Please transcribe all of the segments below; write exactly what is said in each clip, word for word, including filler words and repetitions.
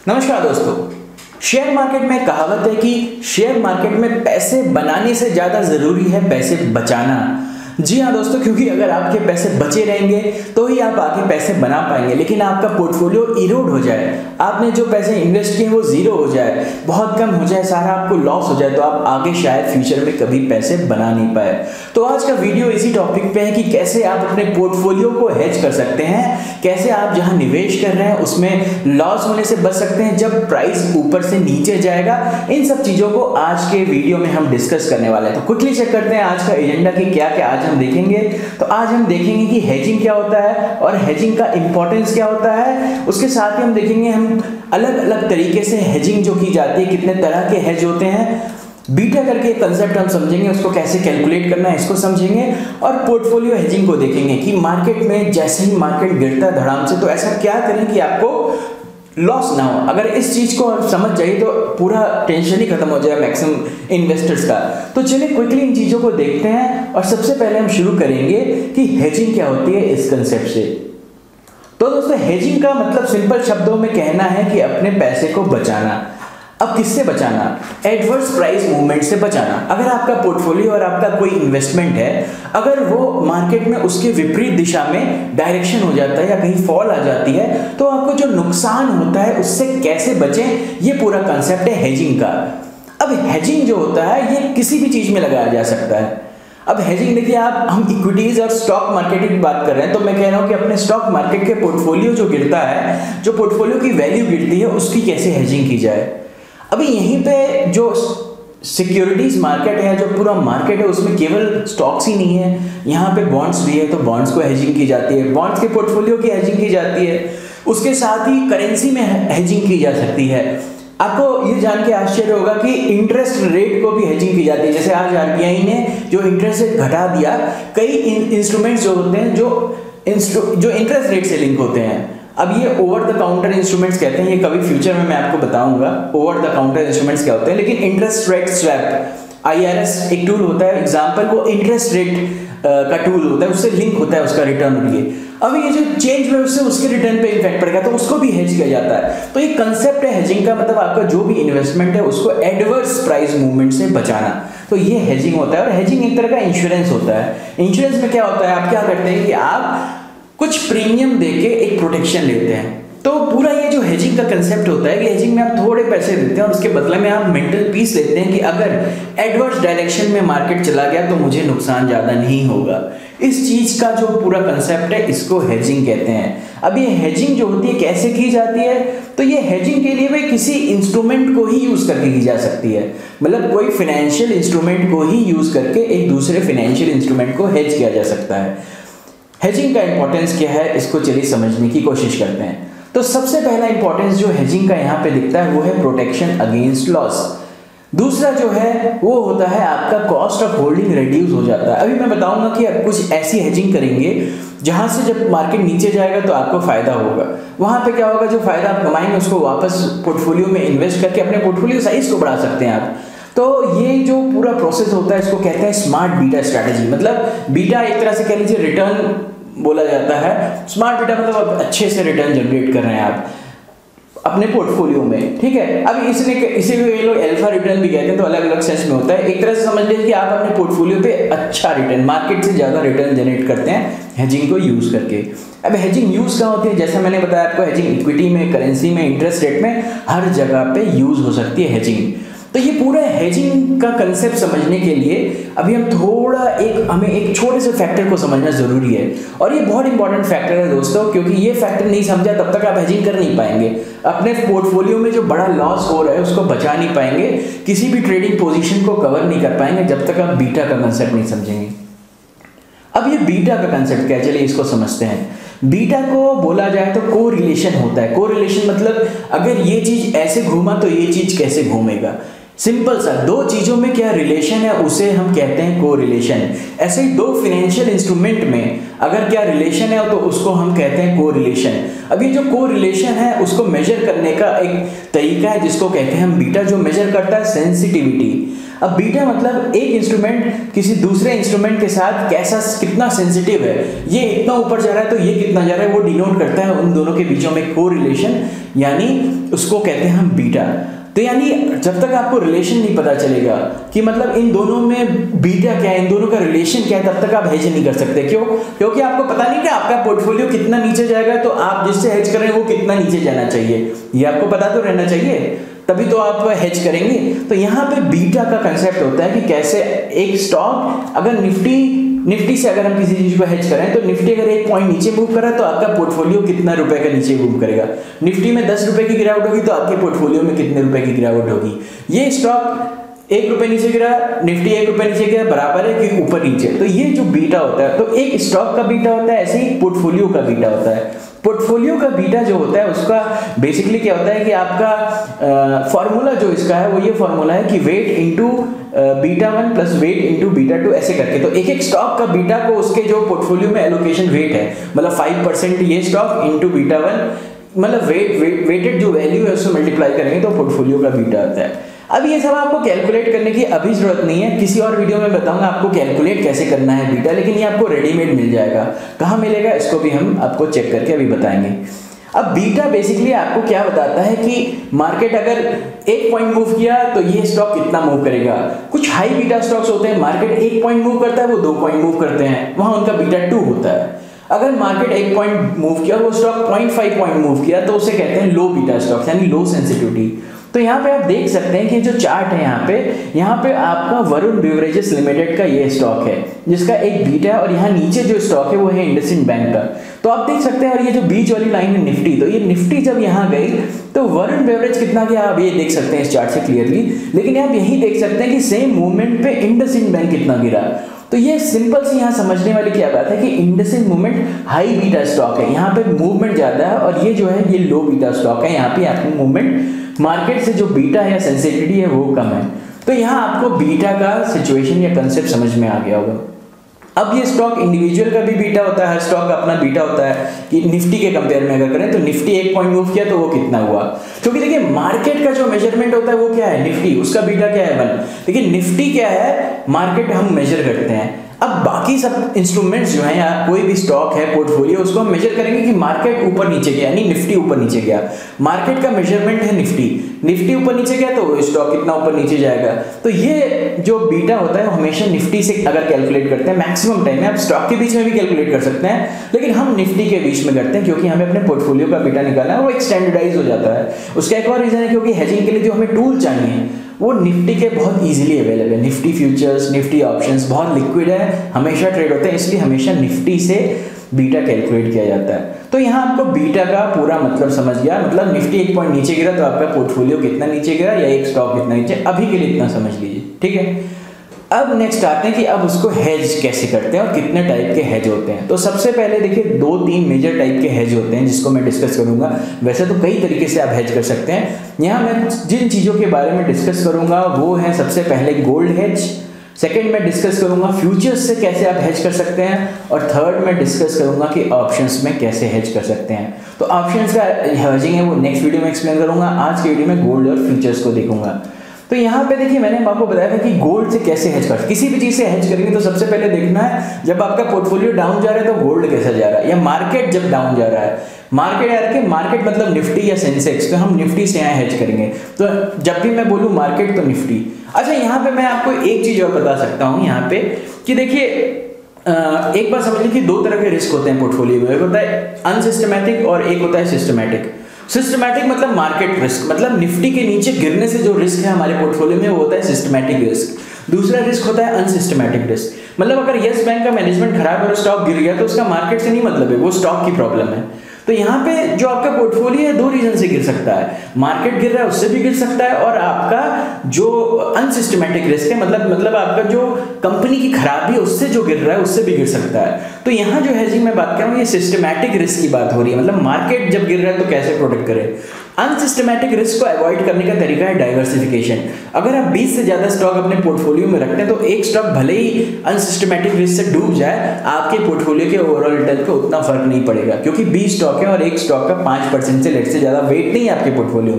नमस्कार दोस्तों। Share market में कहावत है कि शेयर मार्केट में पैसे बनाने से ज्यादा जरूरी है पैसे बचाना। जी हाँ दोस्तों, क्योंकि अगर आपके पैसे बचे रहेंगे तो ही आप आगे पैसे बना पाएंगे। लेकिन आपका पोर्टफोलियो इरोड हो जाए, आपने जो पैसे इन्वेस्ट किए वो जीरो हो जाए, बहुत कम हो जाए, सारा आपको लॉस हो जाए, तो आप आगे शायद फ्यूचर में कभी पैसे बना नहीं पाए। तो आज का वीडियो इसी टॉपिक पे है कि कैसे आप अपने पोर्टफोलियो को हेज कर सकते हैं, कैसे आप जहां निवेश कर रहे हैं उसमें लॉस होने से बच सकते हैं जब प्राइस ऊपर से नीचे जाएगा। इन सब चीजों को आज के वीडियो में हम डिस्कस करने वाले हैं। तो क्विकली चेक करते हैं आज का एजेंडा की क्या क्या आज हम देखेंगे। तो आज हम देखेंगे कि हेजिंग क्या होता है और हेजिंग का इंपॉर्टेंस क्या होता है। उसके साथ ही हम देखेंगे हम अलग अलग तरीके से हेजिंग जो की जाती है, कितने तरह के हेज होते हैं। बीटा करके कंसेप्ट हम समझेंगे, उसको कैसे कैलकुलेट करना है इसको समझेंगे। और पोर्टफोलियो हेजिंग को देखेंगे कि मार्केट में जैसे ही मार्केट गिरता है धड़ाम से, तो ऐसा क्या करें कि आपको लॉस ना हो। अगर इस चीज को आप समझ जाइए तो पूरा टेंशन ही खत्म हो जाए मैक्सिमम इन्वेस्टर्स का। तो चलिए क्विकली इन चीजों को देखते हैं और सबसे पहले हम शुरू करेंगे कि हेजिंग क्या होती है इस कंसेप्ट से। तो दोस्तों, हेजिंग का मतलब सिंपल शब्दों में कहना है कि अपने पैसे को बचाना। अब किससे बचाना? एडवर्स प्राइस मूवमेंट से बचाना। अगर आपका पोर्टफोलियो और आपका कोई इन्वेस्टमेंट है, अगर वो मार्केट में उसके विपरीत दिशा में डायरेक्शन हो जाता है या कहीं फॉल आ जाती है, तो आपको जो नुकसान होता है उससे कैसे बचें, ये पूरा कंसेप्ट है हेजिंग का। अब हेजिंग जो होता है ये किसी भी चीज में लगाया जा सकता है। अब हेजिंग देखिए, आप हम इक्विटीज और स्टॉक मार्केट की बात कर रहे हैं, तो मैं कह रहा हूं कि अपने स्टॉक मार्केट के पोर्टफोलियो जो गिरता है, जो पोर्टफोलियो की वैल्यू गिरती है, उसकी कैसे हेजिंग की जाए। अभी यहीं पे जो सिक्योरिटीज मार्केट है, जो पूरा मार्केट है, उसमें केवल स्टॉक्स ही नहीं है, यहाँ पे बॉन्ड्स भी है, तो बॉन्ड्स को हेजिंग की जाती है, बॉन्ड्स के पोर्टफोलियो की हेजिंग की जाती है। उसके साथ ही करेंसी में हेजिंग की जा सकती है। आपको ये जान के आश्चर्य होगा कि इंटरेस्ट रेट को भी हेजिंग की जाती है। जैसे आज आरबीआई ने जो इंटरेस्ट रेट घटा दिया, कई इंस्ट्रूमेंट्स जो होते हैं जो जो इंटरेस्ट रेट से लिंक होते हैं, अब ये ओवर द काउंटर इंस्ट्रूमेंट्स कहते हैं। ये कभी फ्यूचर में मैं आपको बताऊंगा ओवर द काउंटर इंस्ट्रूमेंट्स क्या होते हैं। लेकिन इंटरेस्ट रेट स्वैप आईआरएस एक टूल होता है एग्जांपल, वो इंटरेस्ट रेट का टूल होता है, उससे लिंक होता है उसका रिटर्न लिए। अब ये जो चेंज हुआ उससे उसके रिटर्न पे इफेक्ट पड़ेगा, तो उसको भी हेज किया जाता है। तो ये कंसेप्ट है हेजिंग का, मतलब आपका जो भी इन्वेस्टमेंट है उसको एडवर्स प्राइस मूवमेंट से बचाना। तो ये हेजिंग होता है। और हेजिंग एक तरह का इंश्योरेंस होता है। इंश्योरेंस में क्या होता है, आप क्या करते हैं कि आप कुछ प्रीमियम देके एक प्रोटेक्शन लेते हैं। तो पूरा ये जो हेजिंग का कंसेप्ट होता है कि हेजिंग में आप थोड़े पैसे देते हैं और उसके बदले में आप मेंटल पीस लेते हैं कि अगर एडवर्स डायरेक्शन में मार्केट चला गया तो मुझे नुकसान ज्यादा नहीं होगा। इस चीज का जो पूरा कंसेप्ट है इसको हेजिंग कहते हैं। अब ये हेजिंग जो होती है कैसे की जाती है, तो ये हेजिंग के लिए भी किसी इंस्ट्रूमेंट को ही यूज करके की जा सकती है। मतलब कोई फाइनेंशियल इंस्ट्रूमेंट को ही यूज करके एक दूसरे फाइनेंशियल इंस्ट्रूमेंट को हेज किया जा सकता है। हेजिंग का इंपॉर्टेंस क्या है इसको चलिए समझने की कोशिश करते हैं। तो सबसे पहला इंपॉर्टेंस जो हेजिंग का यहाँ पे दिखता है वो है प्रोटेक्शन अगेंस्ट लॉस। दूसरा जो है वो होता है आपका कॉस्ट ऑफ होल्डिंग रिड्यूस हो जाता है। अभी मैं बताऊंगा कि आप कुछ ऐसी हेजिंग करेंगे जहां से जब मार्केट नीचे जाएगा तो आपको फायदा होगा। वहां पे क्या होगा, जो फायदा आप कमाएंगे उसको वापस पोर्टफोलियो में इन्वेस्ट करके अपने पोर्टफोलियो साइज को बढ़ा सकते हैं आप। तो ये जो पूरा प्रोसेस होता है इसको कहते हैं स्मार्ट बीटा स्ट्रैटेजी। मतलब बीटा एक तरह से कह लीजिए रिटर्न बोला जाता है। स्मार्ट बीटा मतलब आप अच्छे से रिटर्न जनरेट कर रहे हैं आप अपने पोर्टफोलियो में, ठीक है। अब इसने इसे भी लोग अल्फा रिटर्न भी कहते हैं, तो अलग अलग सेंस में होता है। एक तरह से समझ लीजिए कि आप अपने पोर्टफोलियो पे अच्छा रिटर्न, मार्केट से ज्यादा रिटर्न जनरेट करते हैं हेजिंग को यूज करके। अब हेजिंग यूज कहाँ होती है, जैसे मैंने बताया आपको, हेजिंग इक्विटी में, करेंसी में, इंटरेस्ट रेट में, हर जगह पे यूज हो सकती है हेजिंग। तो ये पूरा हेजिंग का कंसेप्ट समझने के लिए अभी हम थोड़ा एक हमें एक छोटे से फैक्टर को समझना जरूरी है। और ये बहुत इंपॉर्टेंट फैक्टर है दोस्तों, क्योंकि ये फैक्टर नहीं समझा तब तक आप हेजिंग कर नहीं पाएंगे। अपने पोर्टफोलियो में जो बड़ा लॉस हो रहा है उसको बचा नहीं पाएंगे, किसी भी ट्रेडिंग पोजीशन को कवर नहीं कर पाएंगे जब तक आप बीटा का कंसेप्ट नहीं समझेंगे। अब ये बीटा का कंसेप्ट क्या है, चलिए इसको समझते हैं। बीटा को बोला जाए तो को रिलेशन होता है। को रिलेशन मतलब अगर ये चीज ऐसे घूमा तो ये चीज कैसे घूमेगा। सिंपल सा, दो चीजों में क्या रिलेशन है उसे हम कहते हैं को रिलेशन। ऐसे ही दो फाइनेंशियल इंस्ट्रूमेंट में अगर क्या रिलेशन है तो उसको हम कहते हैं को रिलेशन। अब ये जो को रिलेशन है उसको मेजर करने का एक तरीका है जिसको कहते हैं हम बीटा, जो मेजर करता है सेंसिटिविटी। अब बीटा मतलब एक इंस्ट्रूमेंट किसी दूसरे इंस्ट्रूमेंट के साथ कैसा कितना सेंसिटिव है, ये इतना ऊपर जा रहा है तो ये कितना जा रहा है, वो डिनोट करता है उन दोनों के बीचों में कोरिलेशन, यानी उसको कहते हैं हम बीटा। तो यानी जब तक आपको रिलेशन नहीं पता चलेगा कि मतलब इन दोनों में बीटा क्या है, इन दोनों का रिलेशन क्या है, तब तक आप हेज नहीं कर सकते। क्यों? क्योंकि आपको पता नहीं कि आपका पोर्टफोलियो कितना नीचे जाएगा, तो आप जिससे हेज कर रहे हैं वो कितना नीचे जाना चाहिए, ये आपको पता तो रहना चाहिए, तभी तो आप हेज करेंगे। तो यहाँ पे बीटा का कंसेप्ट होता है कि कैसे एक स्टॉक अगर निफ्टी निफ्टी से अगर हम किसी चीज को हेज करें तो निफ्टी अगर एक पॉइंट नीचे मूव करा तो आपका पोर्टफोलियो कितना रुपए का नीचे मूव करेगा। निफ्टी में दस रुपए की गिरावट होगी तो आपके पोर्टफोलियो में कितने रुपए की गिरावट होगी। ये स्टॉक एक रुपए नीचे गिरा, निफ्टी एक रुपए नीचे गिरा, बराबर है कि ऊपर नीचे। तो ये जो बीटा होता है, तो एक स्टॉक का बीटा होता है, ऐसे ही पोर्टफोलियो का बीटा होता है। पोर्टफोलियो का बीटा जो होता है उसका बेसिकली क्या होता है कि आपका फॉर्मूला जो इसका है वो ये फॉर्मूला है कि weight into beta one plus weight into beta two, ऐसे करके। तो एक एक स्टॉक का बीटा को उसके जो पोर्टफोलियो में एलोकेशन वेट है, मतलब फाइव परसेंट ये स्टॉक इनटू बीटा वन, मतलब वेट वेटेड जो वैल्यू है उससे मल्टीप्लाई करेंगे तो पोर्टफोलियो का बीटा आता है। अब ये सब आपको कैलकुलेट करने की अभी जरूरत नहीं है, किसी और वीडियो में बताऊंगा आपको कैलकुलेट कैसे करना है बीटा, लेकिन ये आपको रेडीमेड मिल जाएगा। कहाँ मिलेगा इसको भी हम आपको चेक करके अभी बताएंगे। अब बीटा बेसिकली आपको क्या बताता है कि मार्केट अगर एक पॉइंट मूव किया तो ये स्टॉक कितना मूव करेगा। कुछ हाई बीटा स्टॉक्स होते हैं, मार्केट एक पॉइंट मूव करता है वो दो पॉइंट मूव करते हैं, वहां उनका बीटा टू होता है। अगर मार्केट एक पॉइंट मूव किया और वो stock point five point move किया तो उसे कहते हैं लो बीटा स्टॉक्स, यानी लो सेंसिटिविटी। तो यहाँ पे आप देख सकते हैं कि जो चार्ट है यहाँ पे यहाँ पे आपका वरुण बेवरेजेस लिमिटेड का ये स्टॉक है जिसका एक बीटा है, और यहाँ नीचे जो स्टॉक है वो है इंडसइंड बैंक का। तो आप देख सकते हैं, और ये जो बीच वाली लाइन है निफ्टी, तो ये निफ्टी जब यहाँ गई तो वरुण बेवरेज कितना गया आप ये देख सकते हैं इस चार्ट से क्लियरली, लेकिन आप यही देख सकते हैं कि सेम मूवमेंट पे इंडसइंड बैंक कितना गिरा। तो ये सिंपल सी यहाँ समझने वाली क्या बात है कि IndusInd movement high beta stock है, यहाँ पे मूवमेंट ज्यादा है, और ये जो है ये लो बीटा स्टॉक है, यहाँ पे आपको मूवमेंट मार्केट से जो बीटा है या सेंसिटिविटी है वो कम है। तो यहाँ आपको बीटा का सिचुएशन या कंसेप्ट समझ में आ गया होगा। अब ये स्टॉक इंडिविजुअल का भी बीटा होता है, हर स्टॉक का अपना बीटा होता है कि निफ्टी के कंपेयर में अगर करें तो निफ्टी एक पॉइंट मूव किया तो वो कितना हुआ, क्योंकि देखिए मार्केट का जो मेजरमेंट होता है वो क्या है, निफ्टी, उसका बीटा क्या है वन। देखिए निफ्टी क्या है, मार्केट हम मेजर करते हैं। अब बाकी सब इंस्ट्रूमेंट्स जो हैं या कोई भी स्टॉक है पोर्टफोलियो, उसको हम मेजर करेंगे कि मार्केट ऊपर नीचे गया, यानी निफ्टी ऊपर नीचे गया। मार्केट का मेजरमेंट है निफ्टी, निफ्टी ऊपर नीचे गया तो स्टॉक कितना ऊपर नीचे जाएगा। तो ये जो बीटा होता है हमेशा निफ्टी से अगर कैलकुलेट करते हैं मैक्सिमम टाइम में, आप स्टॉक के बीच में भी कैलकुलेट कर सकते हैं, लेकिन हम निफ्टी के बीच में करते हैं क्योंकि हमें अपने पोर्टफोलियो का बीटा निकालना है, वो एक स्टैंडर्डाइज हो जाता है। उसका एक और रीजन है क्योंकि हेजिंग के लिए जो हमें टूल चाहिए वो निफ्टी के बहुत इजीली अवेलेबल है। निफ्टी फ्यूचर्स, निफ्टी ऑप्शंस बहुत लिक्विड है, हमेशा ट्रेड होते हैं, इसलिए हमेशा निफ्टी से बीटा कैलकुलेट किया जाता है। तो यहाँ आपको बीटा का पूरा मतलब समझ गया, मतलब निफ्टी एक पॉइंट नीचे गिरा तो आपका पोर्टफोलियो कितना नीचे गिरा या एक स्टॉक कितना नीचे, अभी के लिए इतना समझ लीजिए, ठीक है। अब नेक्स्ट आते हैं कि अब उसको हेज कैसे करते हैं और कितने टाइप के हेज होते हैं। तो सबसे पहले देखिए दो तीन मेजर टाइप के हेज होते हैं जिसको मैं डिस्कस करूंगा। वैसे तो कई तरीके से आप हेज कर सकते हैं, यहाँ मैं जिन चीज़ों के बारे में डिस्कस करूंगा वो है सबसे पहले गोल्ड हेज, सेकेंड में डिस्कस करूंगा फ्यूचर्स से कैसे आप हेज कर सकते हैं, और थर्ड में डिस्कस करूंगा कि ऑप्शंस में कैसे हेज कर सकते हैं। तो ऑप्शंस का हेजिंग है वो नेक्स्ट वीडियो में एक्सप्लेन करूंगा, आज के वीडियो में गोल्ड और फ्यूचर्स को देखूंगा। तो यहाँ पे देखिए मैंने आपको बताया था कि गोल्ड से कैसे हेज कर, किसी भी चीज से हेज करेंगे तो सबसे पहले देखना है जब आपका पोर्टफोलियो डाउन जा रहा है तो गोल्ड कैसा जा रहा है, या मार्केट जब डाउन जा रहा है, मार्केट यार के मार्केट मतलब निफ्टी या सेंसेक्स, तो हम निफ्टी से यहाँ हेज करेंगे। तो जब भी मैं बोलूँ मार्केट तो निफ्टी। अच्छा यहाँ पे मैं आपको एक चीज और बता सकता हूँ यहाँ पे कि देखिए एक बार समझ लीजिए दो तरह के रिस्क होते हैं पोर्टफोलियो में, एक होता है अनसिस्टमैटिक और एक होता है सिस्टमैटिक। सिस्टमैटिक मतलब मार्केट रिस्क, मतलब निफ्टी के नीचे गिरने से जो रिस्क है हमारे पोर्टफोलियो में वो होता है सिस्टमैटिक रिस्क। दूसरा रिस्क होता है अनसिस्टमैटिक रिस्क, मतलब अगर यस बैंक का मैनेजमेंट खराब है और स्टॉक गिर गया तो उसका मार्केट से नहीं मतलब है, वो स्टॉक की प्रॉब्लम है। तो यहाँ पे जो आपका पोर्टफोलियो है दो रीजन से गिर सकता है, मार्केट गिर रहा है उससे भी गिर सकता है, और आपका जो अनसिस्टमैटिक रिस्क है मतलब मतलब आपका जो कंपनी की खराबी है उससे जो गिर रहा है उससे भी गिर सकता है। तो यहाँ जो हेजिंग में बात कर रहा हूँ ये सिस्टमैटिक रिस्क की बात हो रही है, मतलब मार्केट जब गिर रहा है तो कैसे प्रोटेक्ट करें। अनसिस्टमैटिक रिस्क को अवॉइड करने का तरीका है डाइवर्सिफिकेशन। अगर आप बीस से ज्यादा स्टॉक अपने पोर्टफोलियो में रखते हैं तो एक स्टॉक भले ही अनसिस्टमैटिक रिस्क से डूब जाए, आपके पोर्टफोलियो के ओवरऑल रिटर्न पे उतना फर्क नहीं पड़ेगा, क्योंकि बीस स्टॉक है और एक स्टॉक का पांच परसेंट से लेट से ज्यादा वेट नहीं है आपके पोर्टफोलियो में,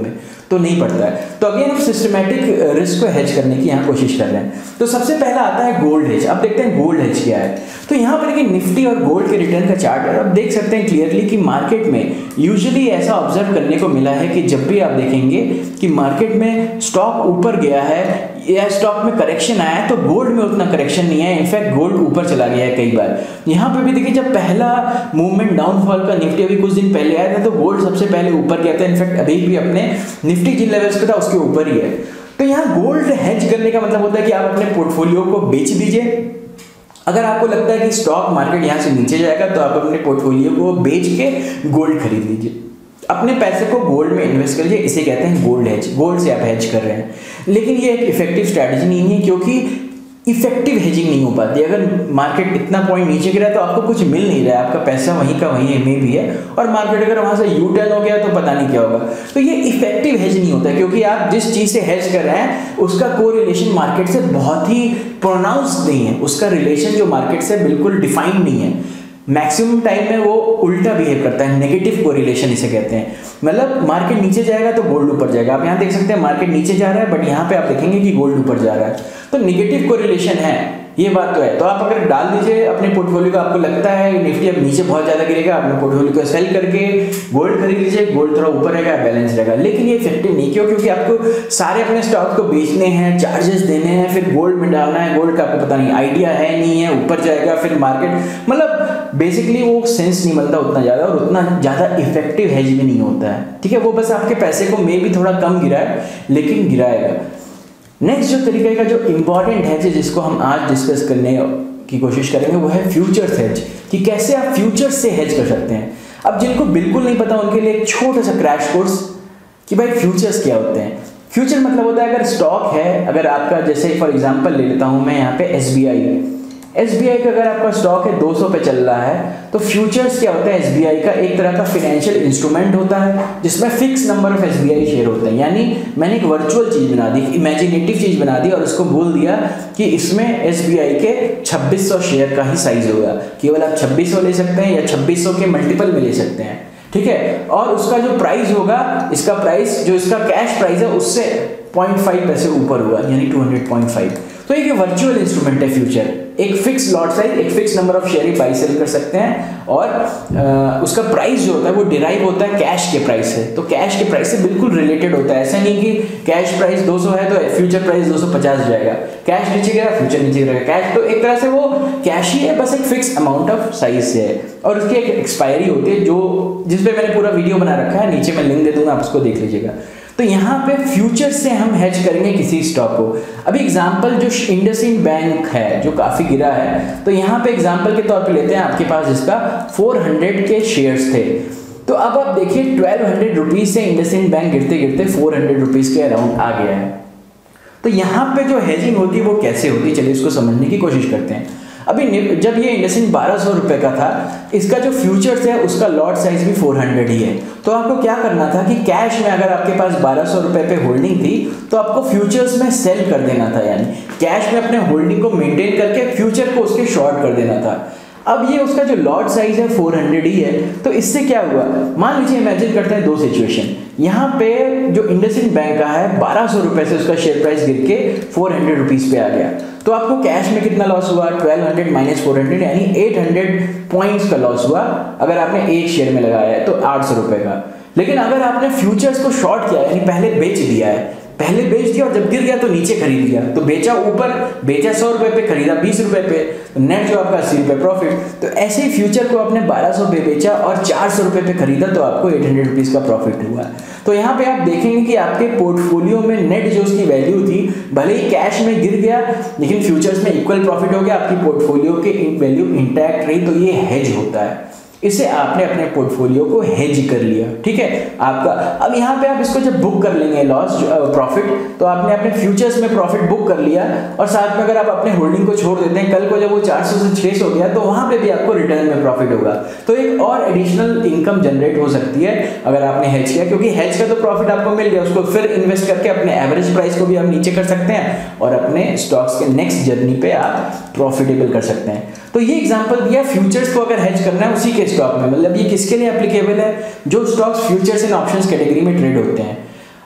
तो नहीं पड़ता है। तो अगेन हम सिस्टमैटिक रिस्क को हेज करने की यहाँ कोशिश कर रहे हैं। तो सबसे पहला आता है गोल्ड हेज। अब देखते हैं गोल्ड हेज क्या है। तो यहाँ पर देखिए निफ्टी और गोल्ड के रिटर्न का चार्ट है। अब देख सकते हैं क्लियरली कि मार्केट में यूजुअली ऐसा ऑब्जर्व करने को मिला है कि जब भी आप देखेंगे कि मार्केट में स्टॉक ऊपर गया है या स्टॉक में करेक्शन आया है तो गोल्ड में उतना करेक्शन नहीं है, इनफैक्ट गोल्ड ऊपर चला गया है कई बार। यहाँ पे भी देखिए जब पहला मूवमेंट डाउनफॉल का निफ्टी अभी कुछ दिन पहले आया था तो गोल्ड सबसे पहले ऊपर गया था, इनफैक्ट अभी भी अपने निफ्टी जिन लेवल्स पे था उसके ऊपर ही है। तो यहाँ गोल्ड हेज करने का मतलब होता है कि आप अपने पोर्टफोलियो को बेच दीजिए। अगर आपको लगता है कि स्टॉक मार्केट यहाँ से नीचे जाएगा तो आप अपने पोर्टफोलियो को बेच के गोल्ड खरीद लीजिए, अपने पैसे को गोल्ड में इन्वेस्ट कर लीजिए। इसे कहते हैं गोल्ड हेज। गोल्ड से आप हेज कर रहे हैं, लेकिन ये एक इफेक्टिव स्ट्रैटेजी नहीं है क्योंकि इफेक्टिव हेजिंग नहीं हो पाती। अगर मार्केट इतना पॉइंट नीचे गिरा तो आपको कुछ मिल नहीं रहा है, आपका पैसा वहीं का वहीं में भी है, और मार्केट अगर वहां से यू टर्न हो गया तो पता नहीं क्या होगा। तो ये इफेक्टिव हेज नहीं होता क्योंकि आप जिस चीज से हेज कर रहे हैं उसका कोरिलेशन मार्केट से बहुत ही प्रोनाउंस नहीं है, उसका रिलेशन जो मार्केट से बिल्कुल डिफाइंड नहीं है। मैक्सिमम टाइम में वो उल्टा बिहेव करता है, नेगेटिव कोरिलेशन इसे कहते हैं। मतलब मार्केट नीचे जाएगा तो गोल्ड ऊपर जाएगा। आप यहाँ देख सकते हैं मार्केट नीचे जा रहा है बट यहाँ पे आप देखेंगे कि गोल्ड ऊपर जा रहा है, तो नेगेटिव कोरिलेशन है, ये बात तो है। तो आप अगर डाल दीजिए अपने पोर्टफोलियो को, आपको लगता है निफ्टी अब नीचे बहुत ज्यादा गिरेगा, अपने पोर्टफोलियो को सेल करके गोल्ड खरीद लीजिए, गोल्ड थोड़ा ऊपर रहेगा, बैलेंस रहेगा। लेकिन ये इफेक्टिव नहीं क्यों? क्योंकि आपको सारे अपने स्टॉक को बेचने हैं, चार्जेस देने हैं, फिर गोल्ड में डालना है। गोल्ड का आपको पता नहीं, आइडिया है नहीं है, ऊपर जाएगा फिर मार्केट, मतलब बेसिकली वो सेंस नहीं मिलता उतना ज्यादा, और उतना ज्यादा इफेक्टिव हेज भी नहीं होता है। ठीक है, वो बस आपके पैसे को मे भी थोड़ा कम गिराए लेकिन गिराएगा। नेक्स्ट जो तरीके का जो इंपॉर्टेंट हेज है जिसको हम आज डिस्कस करने की कोशिश करेंगे वो है फ्यूचर्स हेज, कि कैसे आप फ्यूचर्स से हेज कर सकते हैं। अब जिनको बिल्कुल नहीं पता उनके लिए एक छोटा सा क्रैश कोर्स कि भाई फ्यूचर्स क्या होते हैं। फ्यूचर मतलब होता है अगर स्टॉक है, अगर आपका जैसे फॉर एग्जांपल ले लेता हूं मैं यहाँ पे एसबीआई एसबीआई का अगर आपका स्टॉक है दो सौ पे चल रहा है तो फ्यूचर्स क्या होता है? एसबीआई का एक तरह का फाइनेंशियल इंस्ट्रूमेंट होता है जिसमें fix number of SBI share होते हैं। यानी मैंने एक वर्चुअल चीज बना दी, इमेजिनेटिव चीज बना दी और उसको बोल दिया कि इसमें एसबीआई के छब्बीस सौ शेयर का ही साइज होगा। केवल आप छब्बीस सौ ले सकते हैं या छब्बीस सौ के मल्टीपल में ले सकते हैं। ठीक है, और उसका जो प्राइस होगा, इसका प्राइस जो इसका कैश प्राइस है उससे पॉइंट फाइव पैसे ऊपर होगा, यानी टू हंड्रेड पॉइंट फाइव। तो एक वर्चुअल इंस्ट्रूमेंट है फ्यूचर, एक फिक्स लॉट साइज, एक फिक्स नंबर ऑफ शेयर ही बाई सेल कर सकते हैं, और आ, उसका प्राइस जो होता है वो डिराइव होता है कैश के प्राइस से। तो कैश के प्राइस से बिल्कुल रिलेटेड होता है। ऐसा नहीं कि कैश प्राइस दो सौ है तो फ्यूचर प्राइस दो सौ पचास जाएगा, कैश नीचे गिरा फ्यूचर नीचे गिरेगा। कैश तो एक तरह से वो कैश ही है, बस एक फिक्स अमाउंट ऑफ साइज से है, और उसकी एक एक्सपायरी होती है जो जिसपे मैंने पूरा वीडियो बना रखा है, नीचे मैं लिंक दे दूंगा, आप उसको देख लीजिएगा। तो यहाँ पे फ्यूचर से हम हेज करेंगे किसी स्टॉक को। अभी एग्जांपल जो इंडसइंड बैंक है जो काफी गिरा है, तो यहाँ पे एग्जांपल के तौर पे लेते हैं आपके पास जिसका चार सौ के शेयर्स थे। तो अब आप देखिए बारह सौ रुपीस से इंडसइंड बैंक गिरते गिरते चार सौ रुपीस के अराउंड आ गया है। तो यहाँ पे जो हेजिंग होती है वो कैसे होती है, चलिए इसको समझने की कोशिश करते हैं। अभी जब ये इंडसइंड बारह सौ रुपए का था, इसका जो फ्यूचर्स है उसका लॉट साइज भी चार सौ ही है। तो आपको क्या करना था कि कैश में अगर आपके पास बारह सौ रुपए पे होल्डिंग थी तो आपको फ्यूचर्स में सेल कर देना था, यानी कैश में अपने होल्डिंग को मेंटेन करके फ्यूचर को उसके शॉर्ट कर देना था। अब ये उसका जो लॉट साइज है चार सौ ही है, तो इससे क्या हुआ, मान लीजिए इमेजिन करते हैं दो सिचुएशन। यहाँ पे जो इंडसइंड बैंक का है बारह सौ रुपए से उसका शेयर प्राइस गिर के चार सौ रुपीस पे आ गया, तो आपको कैश में कितना लॉस हुआ, बारह सौ माइनस चार सौ यानी आठ सौ पॉइंट्स का लॉस हुआ। अगर आपने एक शेयर में लगाया है तो आठ सौ रुपए का। लेकिन अगर आपने फ्यूचर्स को शॉर्ट किया यानी पहले बेच दिया है, पहले बेच दिया और जब गिर गया तो नीचे खरीद लिया, तो बेचा ऊपर, बेचा सौ रुपए पे, खरीदा बीस रुपए पे, नेट जो आपका अस्सी रुपए प्रॉफिट। तो ऐसे ही फ्यूचर को आपने बारह सौ पे बेचा और चार सौ रुपए पे खरीदा तो आपको आठ सौ रुपीस का प्रॉफिट हुआ। तो यहाँ पे आप देखेंगे कि आपके पोर्टफोलियो में नेट जो उसकी वैल्यू थी, भले ही कैश में गिर गया लेकिन फ्यूचर्स में इक्वल प्रॉफिट हो गया, आपकी पोर्टफोलियो की वैल्यू इंटैक्ट रही। तो ये हेज होता है, इसे आपने अपने पोर्टफोलियो को हेज कर लिया। ठीक है आपका। अब यहाँ पे आप इसको जब बुक कर लेंगे लॉस प्रॉफिट, तो आपने अपने फ्यूचर्स में प्रॉफिट बुक कर लिया, और साथ में अगर आप अपने होल्डिंग को छोड़ देते हैं, कल को जब वो चार सौ से छह सौ गया तो वहां पे भी आपको रिटर्न में प्रॉफिट होगा। तो एक और एडिशनल इनकम जनरेट हो सकती है अगर आपने हेज किया, क्योंकि हेज का तो प्रॉफिट आपको मिल गया, उसको फिर इन्वेस्ट करके अपने एवरेज प्राइस को भी आप नीचे कर सकते हैं और अपने स्टॉक्स के नेक्स्ट जर्नी पे आप प्रॉफिटेबल कर सकते हैं। तो ये एग्जांपल दिया फ्यूचर्स को अगर हेज करना है उसी के स्टॉक में, मतलब ये किसके लिए एप्लीकेबल है, जो stocks futures and options category में ट्रेड होते हैं।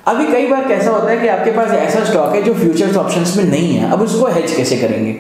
अभी कई बार कैसा होता है कि आपके पास ऐसा स्टॉक है जो फ्यूचर्स ऑप्शंस में नहीं है, अब उसको हेज कैसे करेंगे?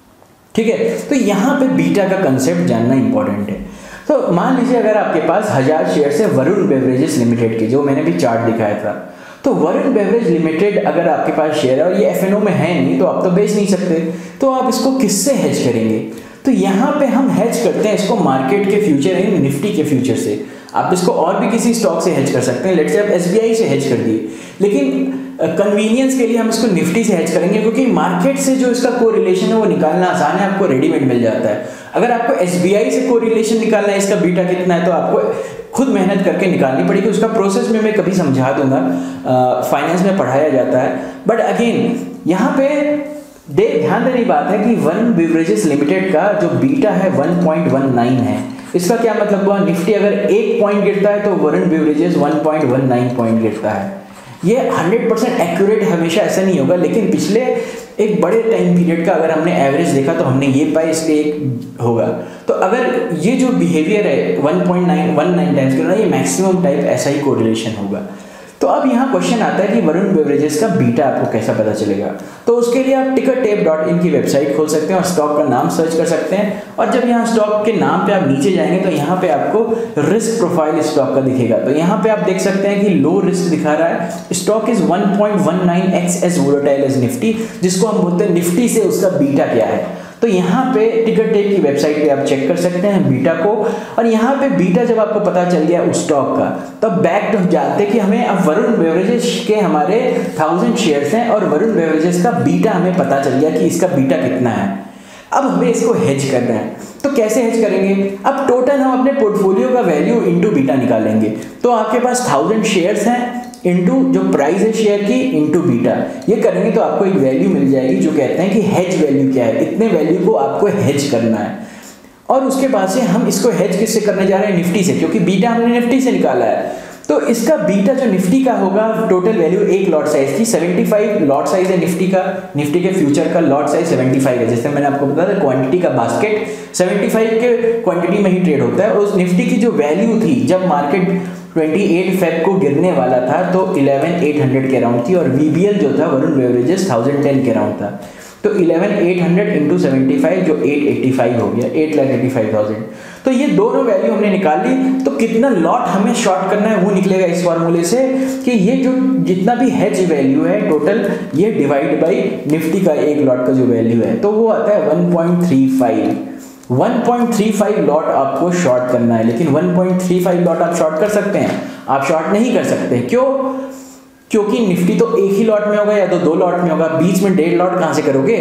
ठीक है, तो यहाँ पे बीटा का कंसेप्ट जानना इंपॉर्टेंट है। तो मान लीजिए अगर आपके पास हजार शेयर है वरुण बेवरेजेस लिमिटेड की, जो मैंने भी चार्ट दिखाया था, तो वरुण बेवरेज लिमिटेड अगर आपके पास शेयर है और ये एफ एन ओ में है नहीं, तो आप तो बेच नहीं सकते, तो आप इसको किससे हेज करेंगे? तो यहाँ पे हम हेज करते हैं इसको मार्केट के फ्यूचर यानी निफ्टी के फ्यूचर से। आप इसको और भी किसी स्टॉक से हेज कर सकते हैं, लेट्स से आप एस बी आई से हेज कर दिए, लेकिन कन्वीनियंस के लिए हम इसको निफ्टी से हेज करेंगे, क्योंकि मार्केट से जो इसका कोरिलेशन है वो निकालना आसान है, आपको रेडीमेड मिल जाता है। अगर आपको एस बी आई से कोरिलेशन निकालना है इसका बीटा कितना है, तो आपको खुद मेहनत करके निकालनी पड़ेगी। उसका प्रोसेस में मैं कभी समझा दूंगा, फाइनेंस में पढ़ाया जाता है। बट अगेन यहाँ पे दे ध्यान देने की बात है कि वरुण बेवरेजेस लिमिटेड का जो बीटा है वन पॉइंट वन नाइन है। इसका क्या मतलब हुआ? निफ्टी अगर एक पॉइंट गिरता है तो Varun Beverages one point one nine point गिरता है। ये हंड्रेड परसेंट एक्यूरेट हमेशा ऐसा नहीं होगा, लेकिन पिछले एक बड़े टाइम पीरियड का अगर हमने एवरेज देखा तो हमने ये पाया इसलिए एक होगा। तो अगर ये जो बिहेवियर है one point nine one nine times का, ये मैक्सिमम टाइप ऐसा ही कोरिलेशन होगा। तो अब यहाँ क्वेश्चन आता है कि वरुण बेवरेजेस का बीटा आपको कैसा पता चलेगा? तो उसके लिए आप टिकर टेप डॉट इन की वेबसाइट खोल सकते हैं और स्टॉक का नाम सर्च कर सकते हैं, और जब यहाँ स्टॉक के नाम पे आप नीचे जाएंगे तो यहाँ पे आपको रिस्क प्रोफाइल स्टॉक का दिखेगा। तो यहाँ पे आप देख सकते हैं कि लो रिस्क दिखा रहा है, stock is one point one nine X as volatile as Nifty, जिसको हम बोलते हैं निफ्टी से उसका बीटा क्या है। तो यहाँ पे टिकर टेप की वेबसाइट पे आप चेक कर सकते हैं बीटा को, और यहाँ पे बीटा जब आपको पता चल गया उस स्टॉक का, तब बैक टू जाते कि हमें अब वरुण बेवरेजेस के हमारे थाउजेंड शेयर्स हैं और वरुण बेवरेजेस का बीटा हमें पता चल गया कि इसका बीटा कितना है। अब हमें इसको हेज करना है, तो कैसे हेज करेंगे? अब टोटल हम अपने पोर्टफोलियो का वैल्यू इनटू बीटा निकालेंगे। तो आपके पास थाउजेंड शेयर्स हैं इनटू जो प्राइस है शेयर की इनटू बीटा, ये करेंगे तो आपको एक वैल्यू मिल जाएगी जो कहते हैं कि हेज वैल्यू क्या है। इतने वैल्यू को आपको हेज करना है, और उसके बाद से हम इसको हेज किससे करने जा रहे हैं? निफ्टी से, क्योंकि बीटा हमने निफ्टी से निकाला है। तो इसका बीटा जो निफ्टी का होगा, टोटल वैल्यू एक लॉट साइज की पचहत्तर लॉट साइज है निफ्टी का, निफ्टी के फ्यूचर का लॉट साइज पचहत्तर है। जैसे मैंने आपको बताया क्वांटिटी का बास्केट पचहत्तर के क्वांटिटी में ही ट्रेड होता है। उस निफ्टी की जो वैल्यू थी जब मार्केट अट्ठाईस फेब को गिरने वाला था तो ग्यारह हज़ार के अराउंड थी, और वीबीएल जो था वरुण बेवरेजेस हज़ार दस के अराउंड था। तो ग्यारह हज़ार आठ सौ इंटू पचहत्तर जो आठ सौ पचासी हो गया, आठ लाख पचासी हज़ार। तो ये दोनों वैल्यू हमने निकाल ली। तो कितना लॉट हमें शॉर्ट करना है वो निकलेगा इस फॉर्मूले से कि ये जो जितना भी हेज वैल्यू है टोटल, ये डिवाइड बाई निफ्टी का एक लॉट का जो वैल्यू है, तो वो आता है one point three five. One point three five lot आपको शॉर्ट करना है, लेकिन one point three five lot आप शॉर्ट कर सकते हैं, आप शॉर्ट नहीं कर सकते। क्यों? क्योंकि निफ्टी तो एक ही लॉट में होगा या तो दो लॉट में होगा, बीच में डेढ़ लॉट कहां से करोगे?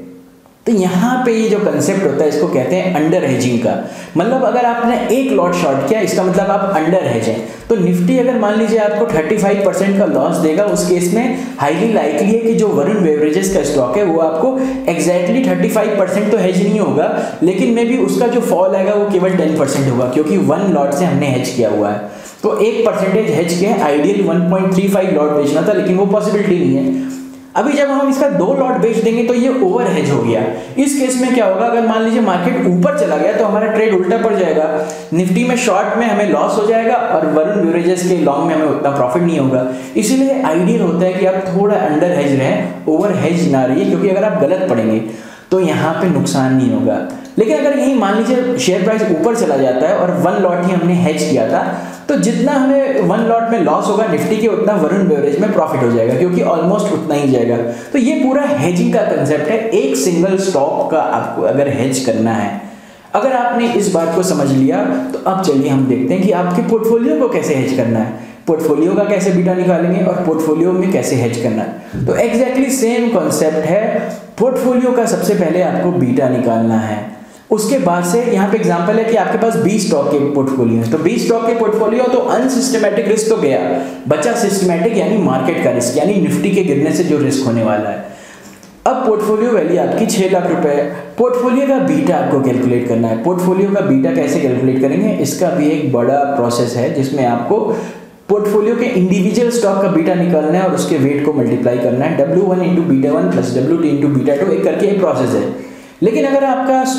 तो यहाँ पे ये जो कंसेप्ट होता है इसको कहते हैं अंडर हेजिंग का। मतलब अगर आपने एक लॉट शॉर्ट किया, इसका मतलब आप अंडर हेज हैं। तो निफ्टी अगर मान लीजिए आपको पैंतीस परसेंट का लॉस देगा, उस केस में हाईली लाइकली है कि जो वरुण बेवरेजेस का स्टॉक है वो आपको एग्जैक्टली पैंतीस परसेंट तो हेज नहीं होगा, लेकिन मे बी उसका जो फॉल आएगा वो केवल टेन परसेंट होगा, क्योंकि वन लॉट से हमने हेज किया हुआ है। तो एक परसेंटेज हेज किया है, ideal one point three five lot बेचना था, लेकिन वो पॉसिबिलिटी नहीं है। अभी जब हम इसका दो लॉट बेच देंगे तो ये ओवर हेज हो गया। इस केस में क्या होगा? अगर मान लीजिए मार्केट ऊपर चला गया तो हमारा ट्रेड उल्टा पड़ जाएगा, निफ्टी में शॉर्ट में हमें लॉस हो जाएगा और वरुण बेवरेजेस के लॉन्ग में हमें उतना प्रॉफिट नहीं होगा। इसीलिए आइडियल होता है कि आप थोड़ा अंडर हेज रहें, ओवर हेज ना रहिए, क्योंकि अगर आप गलत पड़ेंगे तो यहाँ पे नुकसान नहीं होगा। लेकिन अगर यही मान लीजिए शेयर प्राइस ऊपर चला जाता है और वन लॉट ही हमने हेज किया था, तो जितना हमें वन लॉट में लॉस होगा निफ्टी के, उतना वरुण बेवरेज में प्रॉफिट हो जाएगा, क्योंकि ऑलमोस्ट उतना ही जाएगा। तो ये पूरा हेजिंग का कंसेप्ट है। एक सिंगल स्टॉक का आपको अगर हेज करना है, अगर आपने इस बात को समझ लिया तो अब चलिए हम देखते हैं कि आपके पोर्टफोलियो को कैसे हेज करना है, पोर्टफोलियो का कैसे बीटा निकालेंगे और पोर्टफोलियो में कैसे हेज करना है। तो एग्जैक्टली सेम कॉन्सेप्ट है। पोर्टफोलियो का सबसे पहले आपको बीटा निकालना है, उसके बाद से यहाँ पे एग्जांपल है कि आपके पास बीस स्टॉक के पोर्टफोलियो है, तो बीस स्टॉक के पोर्टफोलियो, तो अनसिस्टमैटिक रिस्क तो गया, बचा सिस्टमैटिक यानी मार्केट का रिस्क, यानी निफ्टी के गिरने से जो रिस्क होने वाला है। अब पोर्टफोलियो वैल्यू आपकी छह लाख रुपए है। पोर्टफोलियो का बीटा आपको कैलकुलेट करना है। पोर्टफोलियो का बीटा कैसे कैलकुलेट करेंगे, इसका भी एक बड़ा प्रोसेस है, जिसमें आपको पोर्टफोलियो के इंडिविजुअल स्टॉक का बीटा निकालना है और उसके वेट को मल्टीप्लाई करना है। W one into beta one plus W two into beta two, एक करके एक प्रोसेस है। लेकिन अगर आपका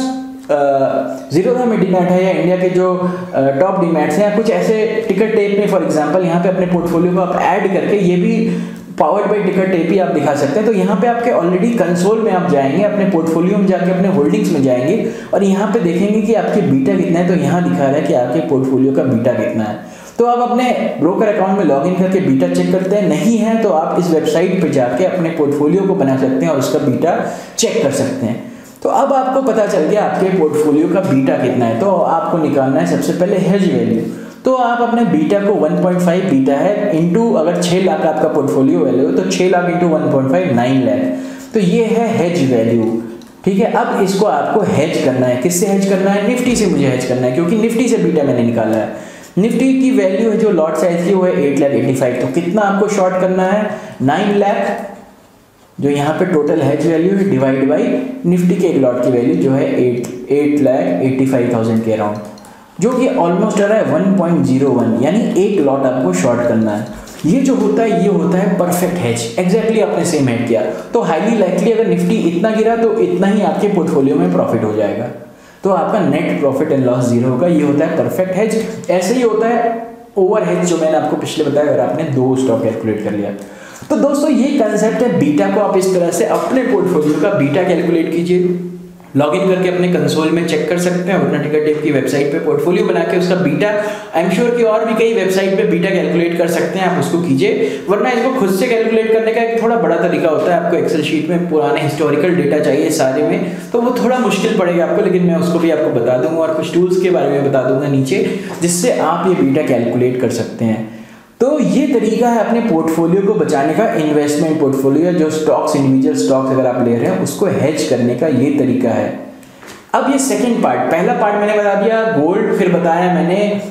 जीरोधा में डीमैट है या इंडिया के जो टॉप डीमैट्स हैं या कुछ ऐसे टिकट टेप में फॉर एग्जांपल यहाँ पे अपने पोर्टफोलियो को आप ऐड करके ये भी पावर्ड बाय टिकट टेप ही आप दिखा सकते हैं। तो यहाँ पे आपके ऑलरेडी कंसोल में आप जाएंगे, अपने पोर्टफोलियो में जाके अपने होल्डिंग्स में जाएंगे और यहाँ पे देखेंगे कि आपके बीटा कितना है। तो यहाँ दिखा रहा है कि आपके पोर्टफोलियो का बीटा कितना है। तो आप अपने ब्रोकर अकाउंट में लॉगिन करके बीटा चेक करते हैं, नहीं है तो आप इस वेबसाइट पर जाके अपने पोर्टफोलियो को बना सकते हैं और उसका बीटा चेक कर सकते हैं। तो अब आपको पता चल गया आपके पोर्टफोलियो का बीटा कितना है। तो आपको निकालना है सबसे पहले हेज वैल्यू। तो आप अपने बीटा को वन पॉइंट फाइव बीटा है इनटू अगर छह लाख आपका पोर्टफोलियो वैल्यू है तो छह lakh into one point five nine lakh. तो ये है हेज वैल्यू, ठीक है। अब इसको आपको हेज करना है। किससे हेज करना है? निफ्टी से मुझे हेज करना है, क्योंकि निफ्टी से बीटा मैंने निकाला है। निफ्टी की वैल्यू है जो लॉट साइज की वो है एट लाख एटी फाइव। तो कितना आपको शॉर्ट करना है? नाइन लाख जो यहाँ पे टोटल हेज वैल्यू है डिवाइड बाई निफ्टी के एक लॉट की वैल्यू जो है eight eight lakh eighty five thousand के अराउंड, जो कि ऑलमोस्ट आ रहा है वन पॉइंट ज़ीरो वन, यानी एक लॉट आपको शॉर्ट करना है। ये जो होता है ये होता है परफेक्ट हेज। एग्जैक्टली आपने सेम हेड किया तो हाईली लाइकली अगर निफ्टी इतना गिरा तो इतना ही आपके पोर्टफोलियो में प्रॉफिट हो जाएगा, तो आपका net profit and loss zero होगा। ये होता है परफेक्ट हेज। ऐसे ही होता है ओवर हेज जो मैंने आपको पिछले बताया, अगर आपने दो स्टॉक कैलकुलेट कर लिया। तो दोस्तों ये कंसेप्ट है बीटा को आप इस तरह से अपने पोर्टफोलियो का बीटा कैलकुलेट कीजिए। लॉगिन करके अपने कंसोल में चेक कर सकते हैं अपना टिकट टेप की वेबसाइट पे पोर्टफोलियो बना के उसका बीटा, आई एम श्योर कि और भी कई वेबसाइट पे बीटा कैलकुलेट कर सकते हैं, आप उसको कीजिए। वरना इसको खुद से कैलकुलेट करने का एक थोड़ा बड़ा तरीका होता है। आपको एक्सेल शीट में पुराने हिस्टोरिकल डेटा चाहिए सारे में, तो वो थोड़ा मुश्किल पड़ेगा आपको, लेकिन मैं उसको भी आपको बता दूंगा और कुछ टूल्स के बारे में बता दूंगा नीचे, जिससे आप ये बीटा कैलकुलेट कर सकते हैं। तो ये तरीका है अपने पोर्टफोलियो को बचाने का। इन्वेस्टमेंट पोर्टफोलियो जो स्टॉक्स, इंडिविजुअल स्टॉक्स अगर आप ले रहे हैं उसको हेज करने का ये तरीका है। अब ये सेकंड पार्ट, पहला पार्ट मैंने बता दिया गोल्ड, फिर बताया मैंने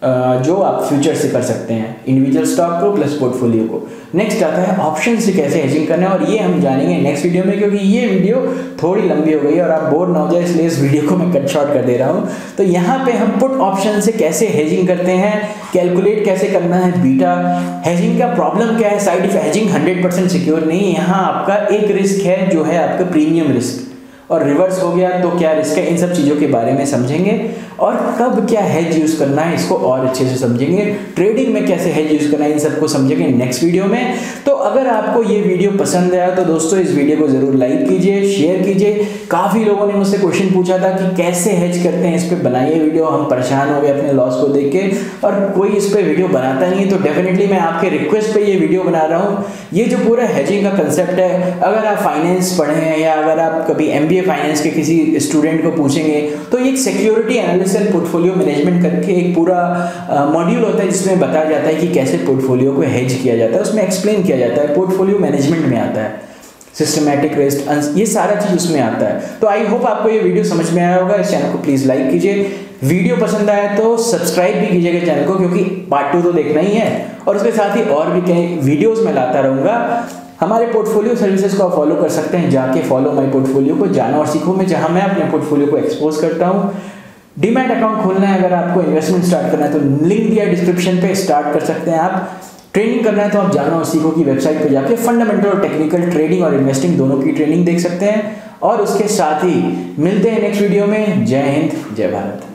जो आप फ्यूचर से कर सकते हैं इंडिविजुअल स्टॉक को प्लस पोर्टफोलियो को। नेक्स्ट आता है ऑप्शन से कैसे हेजिंग करना है, और ये हम जानेंगे नेक्स्ट वीडियो में, क्योंकि ये वीडियो थोड़ी लंबी हो गई है और आप बोर ना हो जाए इसलिए इस वीडियो को मैं कट शॉर्ट कर दे रहा हूँ। तो यहाँ पे हम पुट ऑप्शन से कैसे हेजिंग करते हैं, कैलकुलेट कैसे करना है बीटा, हेजिंग का प्रॉब्लम क्या है, side effect. Hedging hundred percent secure नहीं है, यहाँ आपका एक रिस्क है जो है आपका प्रीमियम रिस्क, और रिवर्स हो गया तो क्या रिस्क है, इन सब चीज़ों के बारे में समझेंगे। और कब क्या हेज यूज़ करना है इसको और अच्छे से समझेंगे। ट्रेडिंग में कैसे हेज यूज़ करना है इन सबको समझेंगे नेक्स्ट वीडियो में। तो अगर आपको ये वीडियो पसंद आया तो दोस्तों इस वीडियो को ज़रूर लाइक कीजिए, शेयर कीजिए। काफ़ी लोगों ने मुझसे क्वेश्चन पूछा था कि कैसे हेज करते हैं, इस पर बनाइए वीडियो। हम परेशान हो गए अपने लॉस को देख के और कोई इस पर वीडियो बनाता नहीं है, तो डेफिनेटली मैं आपके रिक्वेस्ट पे ये वीडियो बना रहा हूँ। ये जो पूरा हेजिंग का कंसेप्ट है, अगर आप फाइनेंस पढ़े हैं या अगर आप कभी एम बी ए फाइनेंस के किसी स्टूडेंट को पूछेंगे तो ये security analysis and portfolio management करके एक पूरा मॉड्यूल होता है जिसमें बताया जाता है कि कैसे पोर्टफोलियो को हेज किया जाता है। उसमें एक्सप्लेन किया जाता है, पोर्टफोलियो मैनेजमेंट में आता है, सिस्टमैटिक रिस्क, ये सारा चीज़ उसमें आता है। तो आई होप आपको ये वीडियो समझ में आया होगा। इस चैनल को प्लीज़ लाइक कीजिए, वीडियो पसंद आया तो सब्सक्राइब भी कीजिएगा चैनल को, क्योंकि पार्ट टू तो देखना ही है और उसके साथ ही और भी कई वीडियोस में लाता रहूँगा। हमारे पोर्टफोलियो सर्विसेज को आप फॉलो कर सकते हैं, जाके फॉलो माई पोर्टफोलियो को जानो और सीखो में, जहाँ मैं अपने पोर्टफोलियो को एक्सपोज करता हूँ। डीमैट अकाउंट खोलना है अगर आपको, इन्वेस्टमेंट स्टार्ट करना है तो लिंक दिया डिस्क्रिप्शन पे, स्टार्ट कर सकते हैं आप। ट्रेनिंग करना है तो आप जानो और सीखो की वेबसाइट पे जाके फंडामेंटल और टेक्निकल ट्रेडिंग और इन्वेस्टिंग दोनों की ट्रेनिंग देख सकते हैं। और उसके साथ ही मिलते हैं नेक्स्ट वीडियो में। जय हिंद, जय भारत।